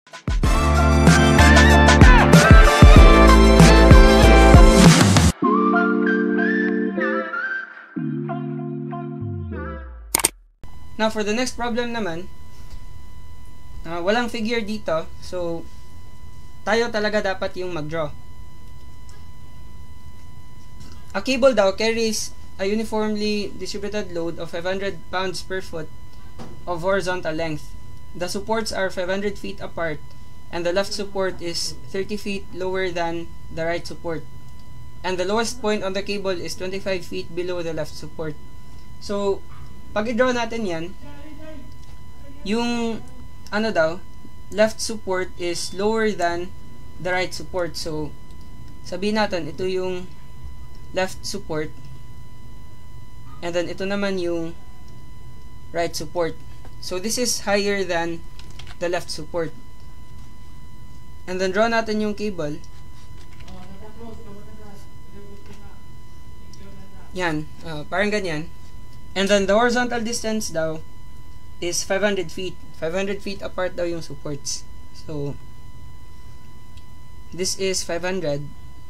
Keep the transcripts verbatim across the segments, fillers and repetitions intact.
Now, for the next problem naman, uh, walang figure dito. So, tayo talaga dapat yung mag-draw. A cable daw carries a uniformly distributed load of five hundred pounds per foot of horizontal length. The supports are five hundred feet apart, and the left support is thirty feet lower than the right support. And the lowest point on the cable is twenty-five feet below the left support. So, pag i-draw natin yan, yung ano daw, left support is lower than the right support. So, sabihin natin, ito yung left support, and then ito naman yung right support. So, this is higher than the left support. And then, draw natin yung cable. Yan, uh, parang ganyan. And then, the horizontal distance daw is five hundred feet. five hundred feet apart daw yung supports. So, this is five hundred.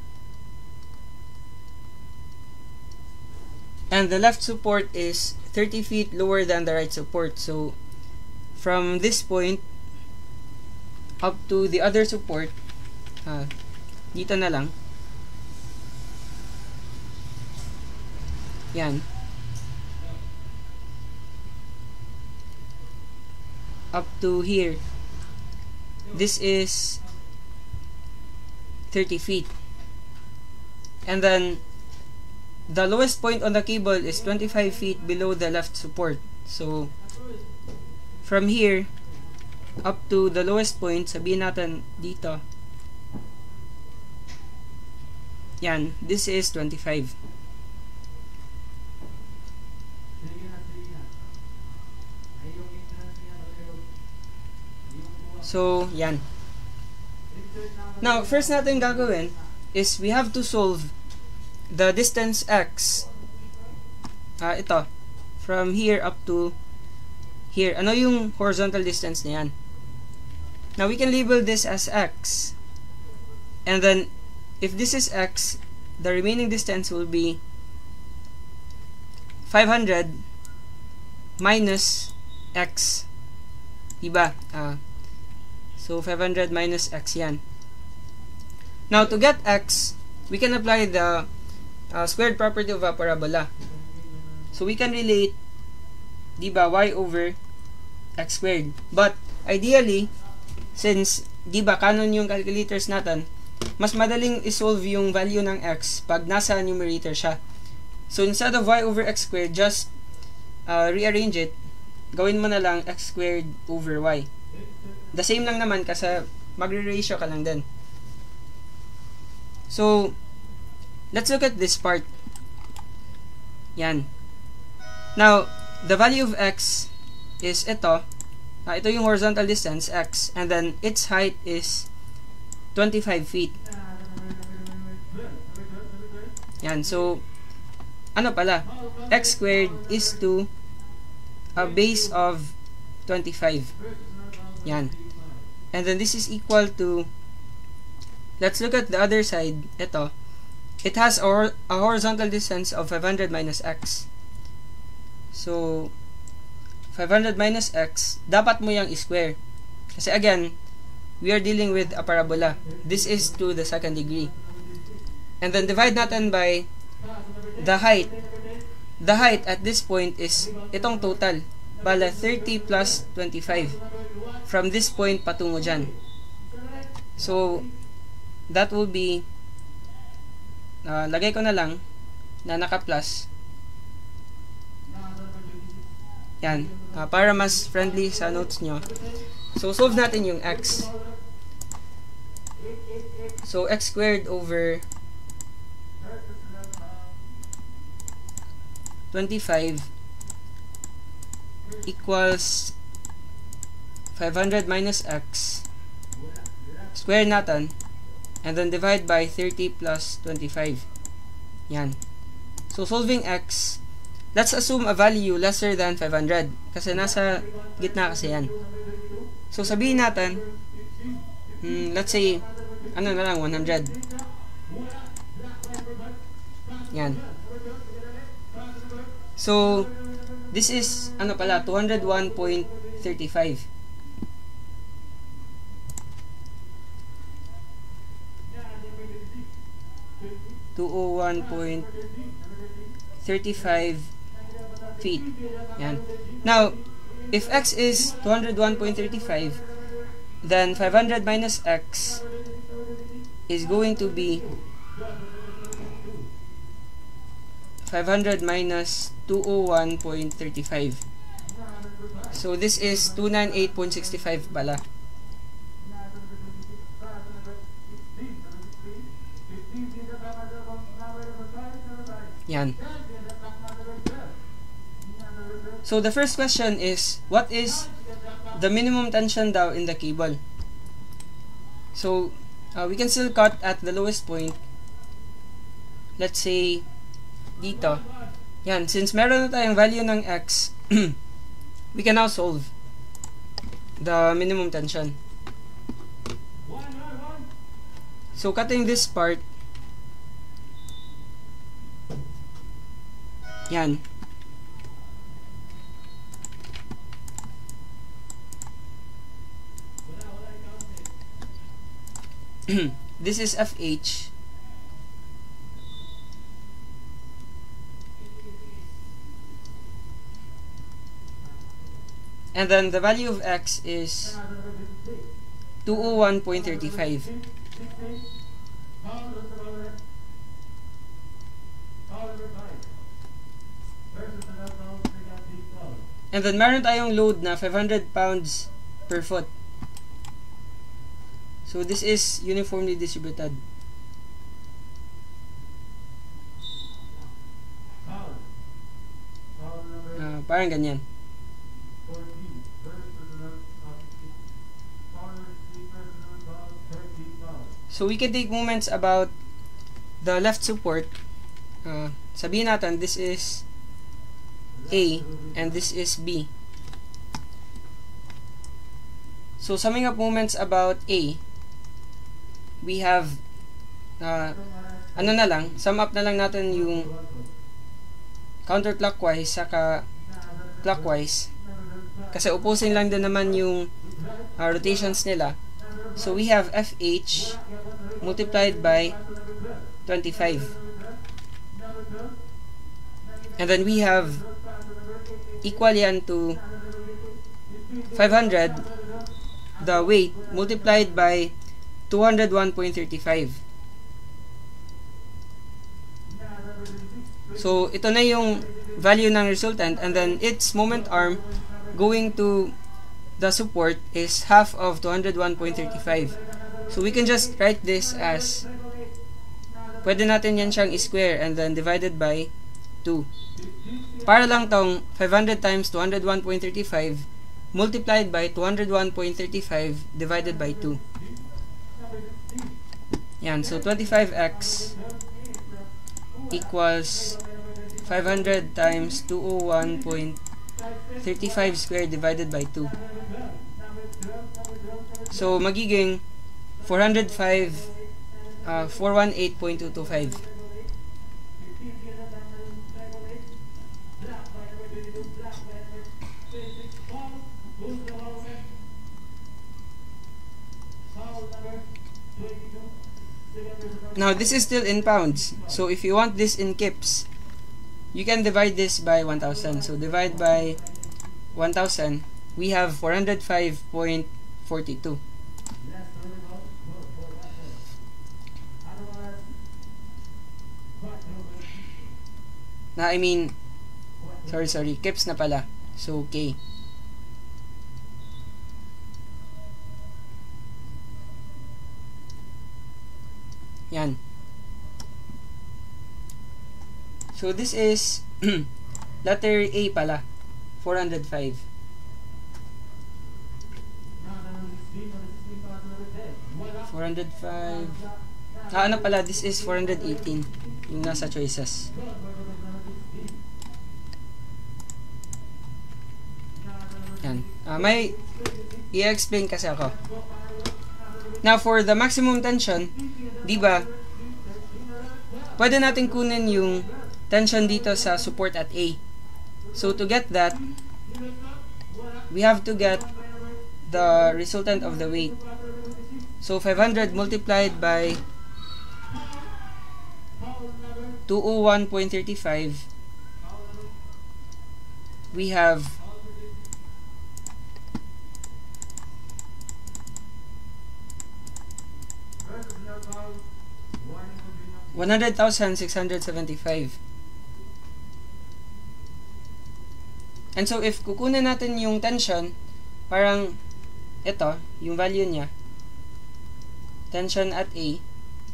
And the left support is thirty feet lower than the right support. So, from this point up to the other support, uh, dito na lang. Yan. Up to here, this is thirty feet, and then the lowest point on the cable is twenty-five feet below the left support. So from here up to the lowest point, sabihin natin dito, yan, this is twenty-five. So, yan. Now, first natin gagawin is we have to solve the distance x. Ah, ito. From here up to here. Ano yung horizontal distance na yan? Now, we can label this as x. And then, if this is x, the remaining distance will be five hundred minus x. Diba? Ah, so, five hundred minus x yan. Now, to get x, we can apply the uh, squared property of a parabola. So, we can relate, diba, y over x squared. But, ideally, since, diba, canon yung calculators natin, mas madaling isolve yung value ng x pag nasa numerator siya. So, instead of y over x squared, just uh, rearrange it. Gawin mo na lang x squared over y. The same lang naman kasi magre-ratio ka lang din. So, let's look at this part. Yan. Now, the value of x is ito. Uh, ito yung horizontal distance, x. And then, its height is twenty-five feet. Yan. So, ano pala? X squared is to a base of twenty-five. Yan. And then this is equal to, let's look at the other side. Ito. It has a, hor a horizontal distance of five hundred minus x. So, five hundred minus x, dapat mo yung square. Kasi again, we are dealing with a parabola. This is to the second degree. And then divide natin by the height. The height at this point is itong total. Bala, thirty plus twenty-five. From this point patungo dyan. So, that will be, uh, lagay ko na lang na naka-plus. Yan. Uh, para mas friendly sa notes nyo. So, solve natin yung x. So, x squared over twenty-five equals five hundred minus x, square natin, and then divide by thirty plus twenty-five. Yan. So, solving x, let's assume a value lesser than five hundred. Kasi nasa gitna kasi yan. So, sabihin natin, Hmm, let's say, ano na lang, one hundred. Yan. So, this is, ano pala, two oh one point three five. two oh one point three five feet. Yan. Now, if x is two oh one point three five, then five hundred minus x is going to be five hundred minus two oh one point three five. So this is two ninety-eight point six five pala. Yan. So the first question is, what is the minimum tension daw in the cable? So uh, we can still cut at the lowest point. Let's say dito. Yan, since meron na tayong value ng x, we can now solve the minimum tension. So cutting this part, yan. This is F H. And then the value of x is two oh one point three five. And then meron tayong load na five hundred pounds per foot. So this is uniformly distributed. Uh, parang ganyan. So we can take moments about the left support. Uh, sabihin natin, this is A and this is B. So summing up moments about A, we have uh, ano na lang, sum up na lang natin yung counterclockwise saka clockwise kasi opposing lang din naman yung uh, rotations nila. So we have F H multiplied by twenty-five, and then we have equal yan to five hundred, the weight, multiplied by two oh one point three five. So ito na yung value ng resultant, and then its moment arm going to the support is half of two oh one point three five. So we can just write this as, pwede natin yan siyang square and then divided by two. Para lang tong five hundred times two oh one point three five multiplied by two oh one point three five divided by two. Yan, so twenty-five x equals five hundred times two oh one point three five squared divided by two. So magiging four hundred five, uh, four eighteen point two two five. Now this is still in pounds, so if you want this in kips, you can divide this by one thousand. So divide by one thousand, we have four hundred five point four two. Na I mean, sorry sorry, kips na pala. So K. Yan. So this is letter A pala, four hundred five. four hundred five. Ah, ano pala, this is four hundred eighteen. Yung nasa choices. Yan. Ah, may i-explain kasi ako. Now, for the maximum tension, di ba, pwede natin kunin yung tension dito sa support at A. So, to get that, we have to get the resultant of the weight. So, five hundred multiplied by two oh one point three five, we have one hundred thousand six hundred seventy-five. And so, if kukunin natin yung tension, parang ito, yung value niya, tension at A,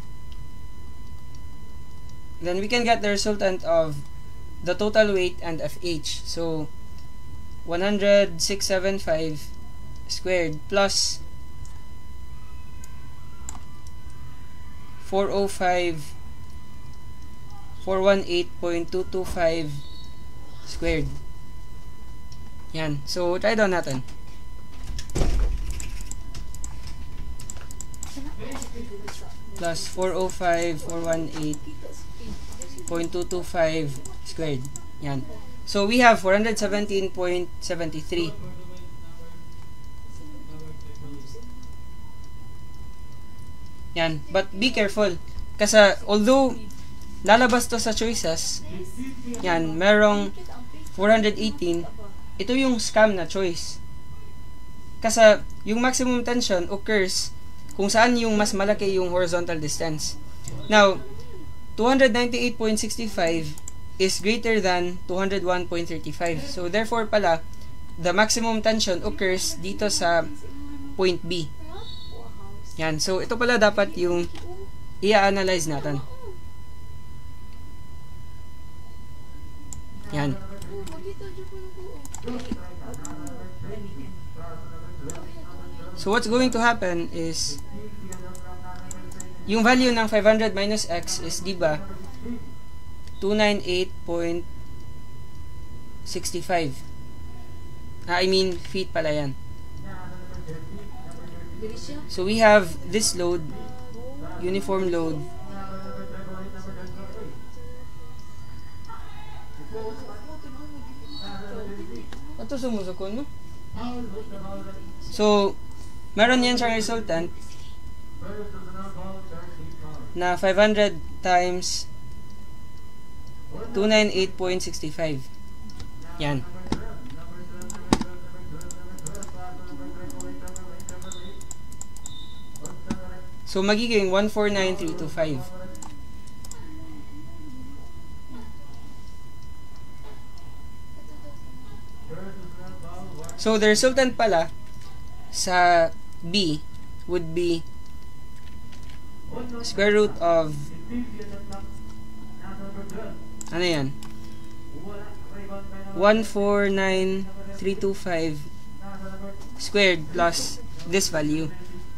then we can get the resultant of the total weight and F H. So, one hundred six hundred seventy-five squared plus four oh five, four eighteen point two two five squared. Yan. So, try down natin. Plus four oh five, four eighteen point two two five squared. Yan. So, we have four hundred seventeen point seven three. Yan. But be careful. Kasi, although lalabas to sa choices, yan, merong four hundred eighteen, ito yung scam na choice. Kasi, yung maximum tension occurs kung saan yung mas malaki yung horizontal distance. Now, two hundred ninety-eight point six five is greater than two hundred one point three five. So, therefore pala, the maximum tension occurs dito sa point B. Yan. So, ito pala dapat yung i-analyze natin. Yan. So, what's going to happen is yung value ng five hundred minus x is, di ba, two ninety-eight point six five. Ah, I mean, feet pala yan. So, we have this load, uniform load, ito sumusukon mo? So, meron yan siyang resultant na five hundred times two ninety-eight point six five. Yan. So, magiging one four nine three two five. So, the resultant pala sa B would be square root of ano yan? one four nine three two five squared plus this value.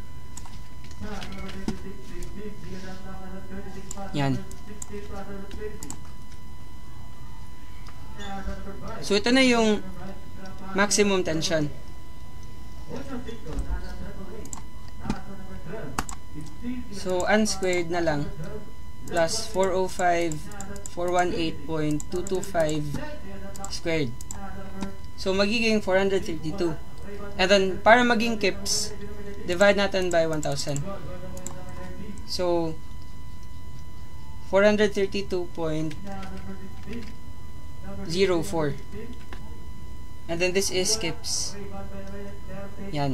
Yan. So, ito na yung maximum tension. So, unsquared na lang plus four oh five, four eighteen point two two five squared. So, magiging four hundred fifty-two. And then, para maging kips, divide natin by one thousand. So, four hundred thirty-two point zero four. And then, this is kips. Yan.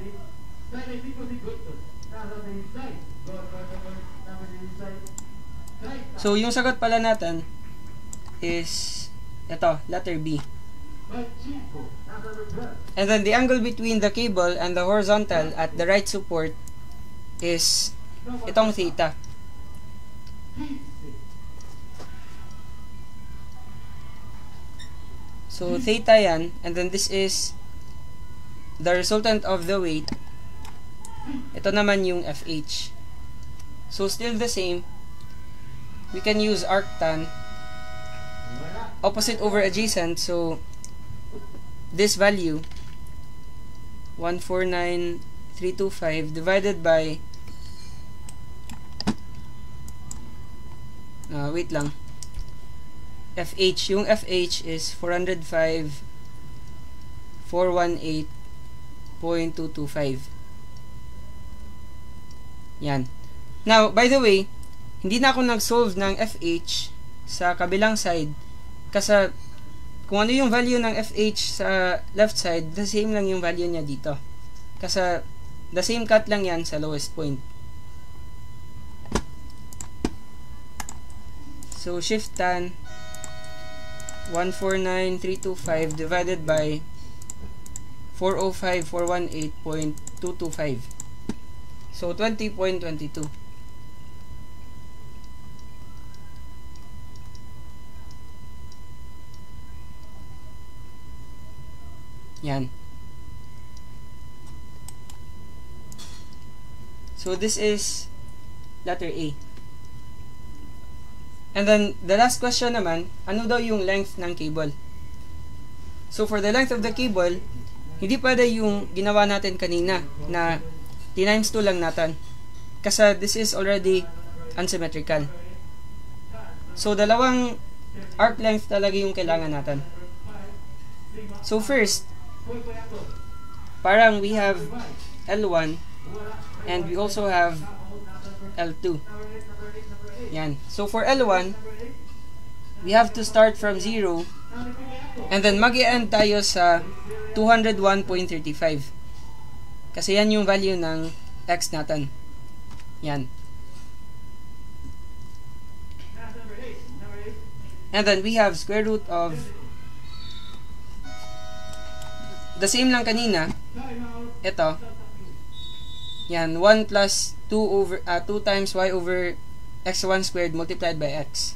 So, yung sagot pala natin is ito, letter B. And then, the angle between the cable and the horizontal at the right support is itong theta. So, theta yan. And then, this is the resultant of the weight. Ito naman yung F H. So, still the same. We can use arctan. Opposite over adjacent. So, this value, one four nine three two five divided by uh, wait lang, F H, yung F H is four oh five four eighteen point two two five. Yan. Now, by the way, hindi na ako nag-solve ng F H sa kabilang side kasi kung ano yung value ng F H sa left side, the same lang yung value niya dito. Kasi the same cut lang yan sa lowest point. So, shift tan one four nine three two five divided by four oh five four eighteen point two two five. So, twenty point two two. Yan. So, this is letter A. And then, the last question naman, ano daw yung length ng cable? So, for the length of the cable, hindi pwede yung ginawa natin kanina na T times two lang natin. Kasi this is already unsymmetrical. So, dalawang arc length talaga yung kailangan natin. So, first, parang we have L one and we also have L two. Yan. So, for L one, we have to start from zero and then mag-i-end tayo sa two oh one point three five. Kasi yan yung value ng x natin. Yan. And then we have square root of the same lang kanina. Ito. Yan, one plus two over uh, two times y over x one squared multiplied by x.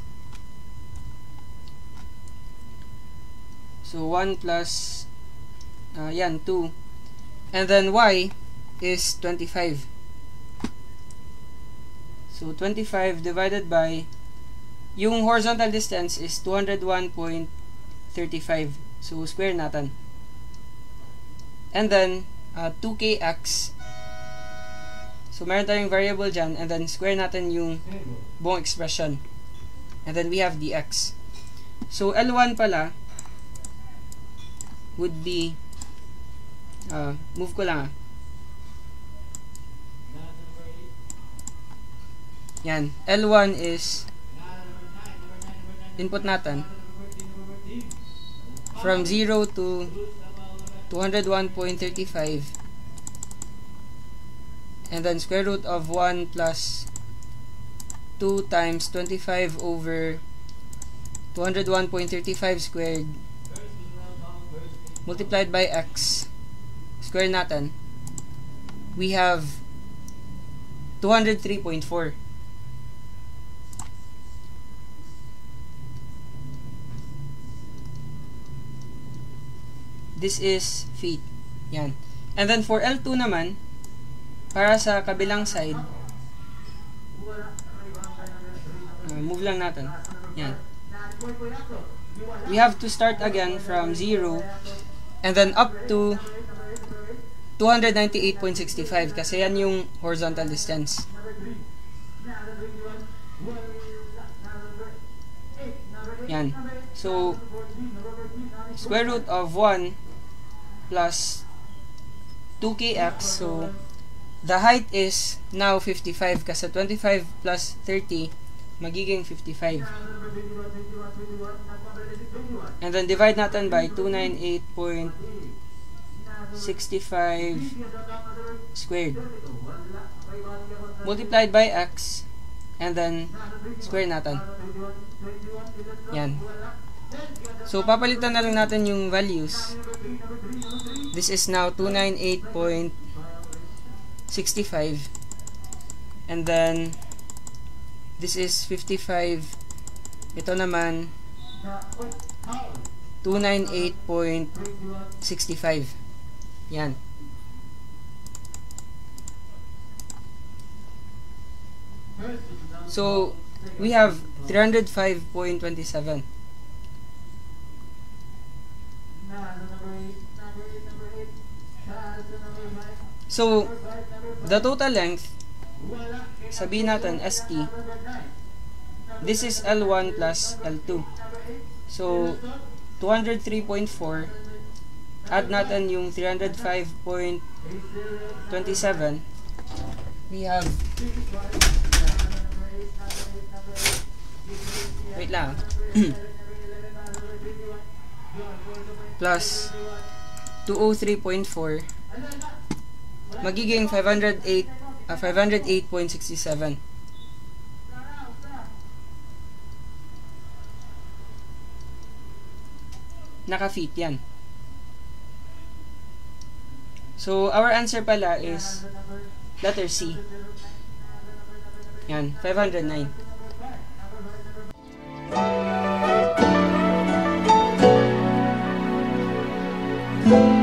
So one plus uh, yan two. And then y is twenty-five. So twenty-five divided by yung horizontal distance is two oh one point three five. So square natin. And then, uh, two k x. So, meron tayong variable dyan. And then, square natin yung buong expression. And then, we have dx. So, L one pala would be, uh, move ko lang ah. Yan. L one is, input natin, from zero to two oh one point three five, and then square root of one plus two times twenty-five over two oh one point three five squared multiplied by x, square natin, we have two oh three point four. This is feet. Yan. And then for L two naman, para sa kabilang side, uh, move lang natin. Yan. We have to start again from zero and then up to two ninety-eight point six five kasi yan yung horizontal distance. Yan. So, square root of one plus two k x, so the height is now fifty-five kasi twenty-five plus thirty magiging fifty-five. And then divide natin by two ninety-eight point six five squared multiplied by x and then square natin. Yan. So papalitan na lang natin yung values. This is now two ninety-eight point six five and then this is fifty-five. Ito naman two ninety-eight point six five. Yan. So we have three oh five point two seven. So, the total length, sabihin natin S T, this is L one plus L two. So, two hundred three point four, add natin yung three hundred five point two seven, we have, wait lang, plus two oh three point four, magiging five hundred eight, uh, five hundred eight point six seven. Naka-fit yan. So, our answer pala is letter C. Yan, five hundred nine.